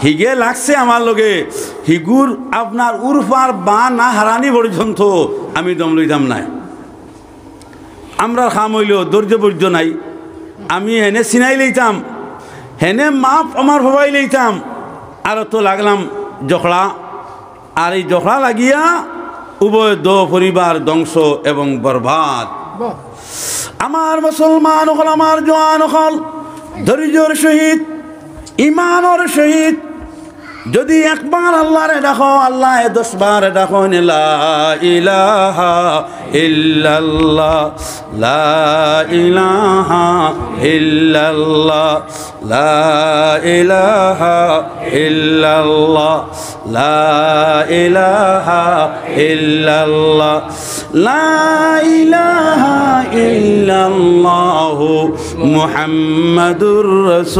হিগে লাগছে আমার লগে হিগুর আপনার উরফার বা না হারানি পর্যন্ত আমি দম লইতাম নাই। আমরা খাম হইল ধৈর্য বর্জ্য নাই, আমি হেনে চিনাই লইতাম, হেনে মাপ আমার ভবাই লইতাম, আর তো লাগলাম জখড়া। আর এই জখড়া লাগিয়া উভয় দো পরিবার ধ্বংস এবং বরবাদ। আমার মুসলমান হল, আমার জওয়ান হল, ধৈর্যর সহিত ইমানের সহিত যদি একবার আল্লাহরে ডাকো, আল্লাহ 10 বার ডাকো, লা ইলাহা ইল্লাল্লাহ, লা ইলাহা ইল্লাল্লাহ, লা ইলাহা ইল্লাল্লাহ, লা ইলাহা ইল্লাল্লাহ, লা ইলাহা ইল্লাল্লাহ মুহাম্মাদুর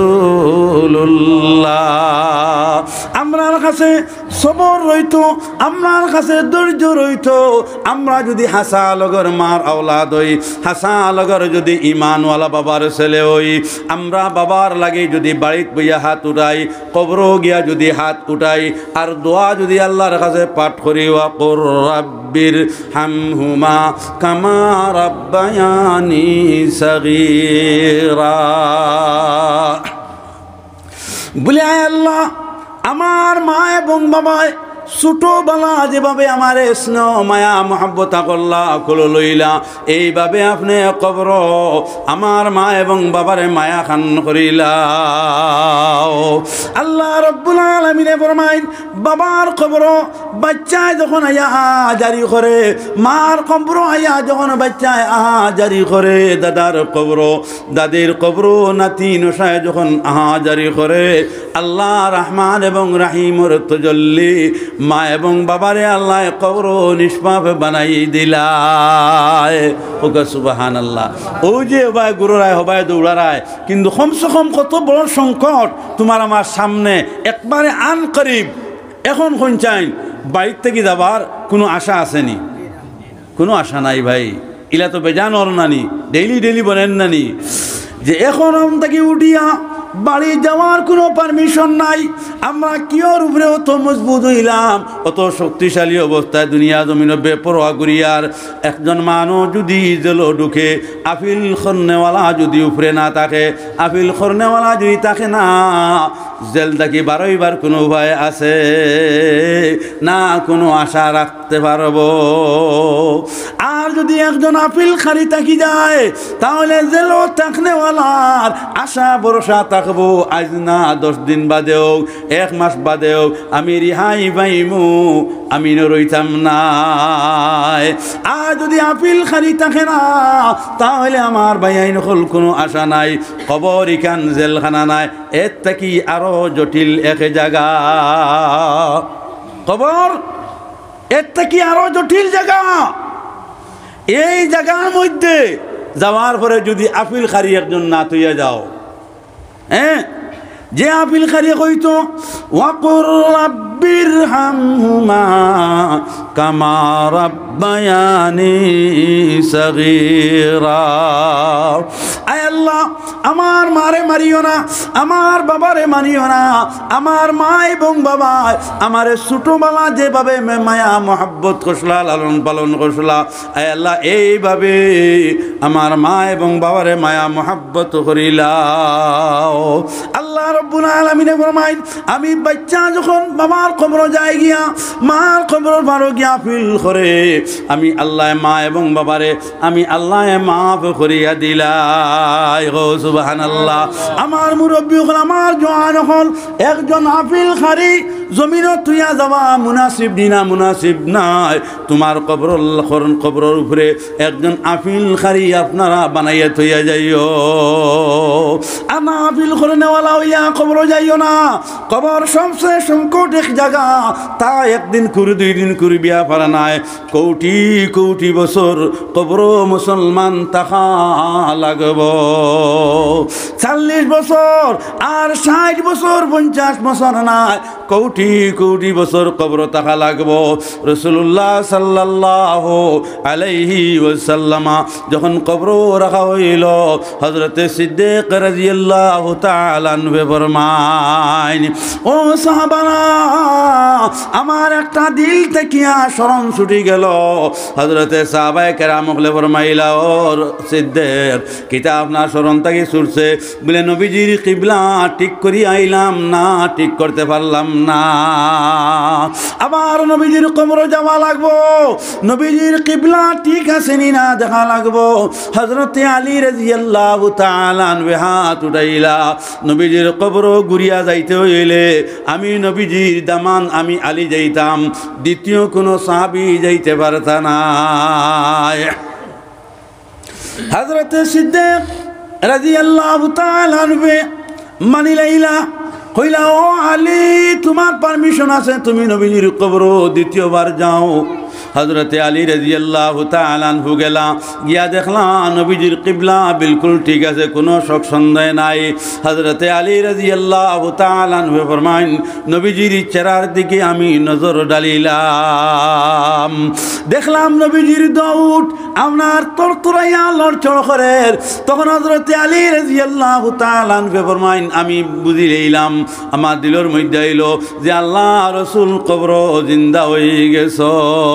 রাসূলুল্লাহ। আমরার কাছে সবর রইতো, আমরার কাছে ধৈর্য রইতো। আমরা যদি হাসা লগর মার আওলাদ হই, হাসা লগর যদি ইমানওয়ালা বাবার ছেলে হই, আমরা বাবার লাগে যদি বাড়িত বইয়া হাত উঠাই, কবর গিয়া যদি হাত উঠাই, আর দোয়া যদি আল্লাহর কাছে পাঠ করি, ওয়াকুর রাব্বির হামহুমা কামা রাব্বায়ানি সাগীরা, বলে আয় আল্লাহ আমার মা এবং বাবায় ছোটবেলা যেভাবে আমার স্নেহ মায়া মহাব্বতা করলা কলো লইলা, এইভাবে আপনি কবর আমার মা এবং বাবারে মায়া খান করিলা। আল্লাহ রব্বুল আলামিনে ফরমাইন, বাবার কবর বাচ্চায় যখন আয়া জারি করে, মার কবর আয়া যখন বাচ্চায় জারি করে, দাদার কবর দাদির কবর নাতি নশায় যখন জারি করে, আল্লাহ রহমান এবং রাহিমর তজল্লি মা এবং বাবারে আল্লাহ কবর নিষ্পাপ বানাই দিলায়। ওকে সুবহানাল্লাহ। ও যে হবায় গুরুরায় হবায় দৌড়ারায়, কিন্তু কমসে কম কত বড় সংকট তোমার আমার সামনে একবারে আন করিব। এখন কোন চাই বাড়ির থেকে যাবার কোনো আশা আসেনি? কোনো আশা নাই ভাই। ইলা তো বেজান ওর নানি ডেইলি ডেইলি বলেন নানি যে এখন থেকে উঠিয়া বাড়ি যাওয়ার কোনো পারমিশন নাই। আমরা কিওর উপরে অত মজবুত হইলাম, অত শক্তিশালী অবস্থায় দুনিয়া জমিনে বেপরোয়া করিয়ার একজন মানুষ যদি জেল ঢুকে, আপিল খরনেওয়ালা যদি উপরে না থাকে, আপিল খরনেওয়ালা যদি থাকে না, জেল থাকি বারোইবার কোনো উপায় আছে না, কোনো আশা রাখতে পারব। আর যদি একজন আপিল খারি থাকি যায়, তাহলে জেল থাকনেওয়ালার আশা ভরসা থাকবো আজ না 10 দিন বাদেও 1 মাস বাদেও আমি রিহাই পাইমু, আমি রইতাম না। আর যদি আপিল খারি থাকে না, তাহলে আমার ভাইয়াইন হল কোনো আশা নাই, কবর ইখান জেলখানা নাই, এর থেকে আরো জটিল এক জায়গা কবর, এর থেকে আরো জটিল জায়গা। এই জায়গার মধ্যে যাওয়ার পরে যদি আপিল খারি একজন না তুইয়া যাও, হ্যাঁ, যে আপিল খারি কইতো ওয়াকুর রাব্বির হামহুমা কামা রাব্বায়ানি সাগীরা, আয় আল্লাহ আমার মারে মারিও না, আমার বাবারে মারিও না, আমার মা এবং বাবা আমারে ছোটবেলা যেভাবে মায়া মহাব্বত করছলা, লালন পালন করছলা, আয় আল্লাহ এইভাবে আমার মা এবং বাবারে মায়া মহাব্বত করিলাও। আল্লাহ রব্বুল আলামিনে ফরমাইন, আমি বাচ্চা যখন বাবার কবর যায় গিয়া, মার কবর বারো গিয়া ফিল করে, আমি আল্লাহ মা এবং বাবারে আমি আল্লাহ মাফ করিয়া দিলাই। গো সুবহানাল্লাহ। আমার মুরব্বী হল, আমার জওয়ান হল, একজন আপিল খারি জমিনত তুইয়া যাওয়া মুনাসিব দিনা, মুনাসিব নাই। তোমার কবরের উপরে একজন আপিল খারি আপনারা বানাইয়া থইয়া যাইও। আমার আপিল করে নেওয়ালা হইয়া কবর যাইও না। কবর সবচেয়ে সংকট এক জায়গা, তা একদিন করে 2 দিন করে বিয়া পারা নাই, কোটি কোটি বছর কবর মুসলমান তাহা লাগব। 40 বছর আর 60 বছর 50 বছর নাই, কোটি কোটি বছর কবর থাকা লাগবো। রাসূলুল্লাহ সাল্লাল্লাহু আলাইহি ওয়াসাল্লাম যখন কবর রাখা হইল, হযরতে সিদ্দিক রাদিয়াল্লাহু তাআলা আনহু ফরমায়, ও সাহাবারা, আমার একটা দিল থেকে শরম ছুটি গেল। হযরতে সাহাবায়ে কেরাম বলে ফরমাইলা, ও সিদ্দিক, কিতা আপনার শরম থেকে ছুটছে? বলে, নবীজির কিবলা ঠিক করি আইলাম না, ঠিক করতে পারলাম না। আবার নবীজির কবরে যাওয়া লাগবো, নবীজির কিবলা ঠিক আছে নি না দেখা লাগবো। হযরতে আলী রাদিয়াল্লাহু তাআলা আনহু হাত উঠাইলা, নবীজির কবর ঘুরিয়া যাইতে হইলে আমি নবীজির দামান আমি আলী যাইতাম, দ্বিতীয় কোনো সাহাবী যাইতে পারত না। হযরতে সিদ্দিক রাদিয়াল্লাহু তাআলা আনহু মানি লাইলা, কইলা, ও আলী, তোমার পারমিশন আছে, তুমি নবীজির কবর দ্বিতীয়বার যাও। হযরতে আলী রাদিয়াল্লাহু তাআলা আনহু গেলা, গিয়া দেখলা নবীজির কিবলা বিলকুল ঠিক আছে, কোনো শক সন্দেহ নাই। হযরতে আলী রাদিয়াল্লাহু তাআলা আনহু ফরমাইন, নবীজির চেহারার দিকে আমি নজর ডালিলাম, দেখলাম নবীজির দৌট আপনার তরতরাইয়া লড়চড় করে। তখন হযরতে আলী রাদিয়াল্লাহু তাআলা আনহু ফরমাইন, আমি বুঝি লইলাম, আমার দিলের মধ্যে আইলো যে আল্লাহ রাসূল কবর জিন্দা হয়ে গেছে।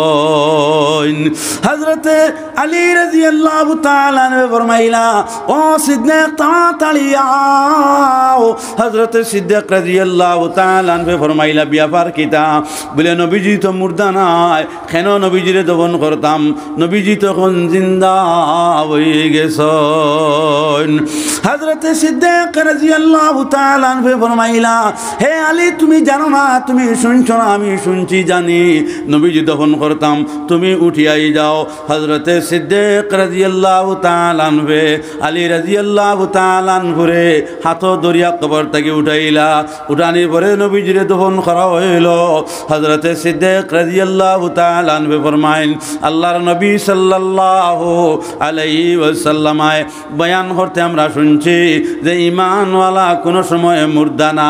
হযরতে আলী রাদিয়াল্লাহু তাআলা আনহু ফরমাইলা, ও সিদ্দিক, তাড়াতাড়ি আও। হযরতে সিদ্দিক রাদিয়াল্লাহু তাআলা আনহু ফরমাইলা, ব্যাপার কিতা? বলে, নবীজি তো মুর্দা নাই, কেন নবীজিরে দফন করতাম? নবীজি তখন জিন্দা হয়ে গেছেন। হযরতে সিদ্দিক রাদিয়াল্লাহু তাআলা আনহু ফরমাইলা, হে আলী, তুমি জানো না, তুমি শুনছো না, আমি শুনছি জানি, নবীজি দফন করতাম, তুমি উঠিয়াই যাও। হযরতে সিদ্দিক রাদিয়াল্লাহু তাআলা আনহু আলী রাদিয়াল্লাহু তাআলা আনহুরে হাত দরিয়া কবর থেকে উঠাইলা, উঠানির পরে নবীজিরে দফন করা হইল। হযরতে সিদ্দিক রাদিয়াল্লাহু তাআলা আনহু ফরমাইন, আল্লাহর নবী সাল্লাল্লাহু আলাইহি ওয়াসাল্লাম বয়ান করতে আমরা শুনছি যে ঈমানওয়ালা কোনো সময় মুর্দা না।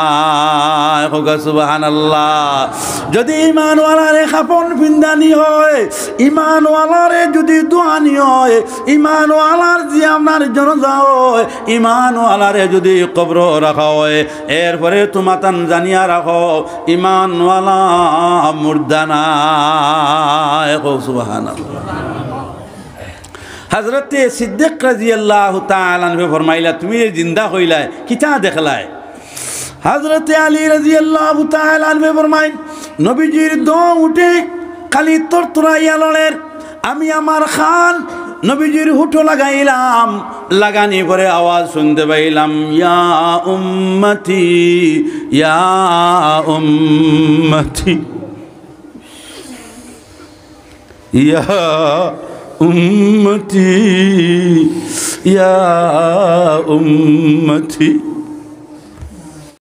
সুবহানাল্লাহ। যদি ঈমানওয়ালারে খাপন পিন্দানি হয়, ঈমানওয়ালারে যদি দোয়ানি হয়, ঈমানওয়ালার যে আপনার জনজা হয়, ঈমানওয়ালারে যদি কবর রাখা হয়, এরপরে তোমাতান জানিয়া রাখো ঈমানওয়ালা মুর্দা না। সুবহানাল্লাহ। হযরতে সিদ্দিক রাদিয়াল্লাহু তাআলা আনহু ফরমাইলা, তুমি জিন্দা হইলা, কিতা দেখলাই? হযরতে আলী রাদিয়াল্লাহু তাআলা আনহু ফরমাইন, নবীজির দম উঠে খালি তরতরাইয়া লড়ের, আমি আমার খান নবীজির হুটো লাগাইলাম, লাগানি পরে আওয়াজ শুনতে পাইলাম, ইয়া উম্মতি, ইয়া উম্মতি, ইয়া উম্মতি, ইয়া উম্মতি।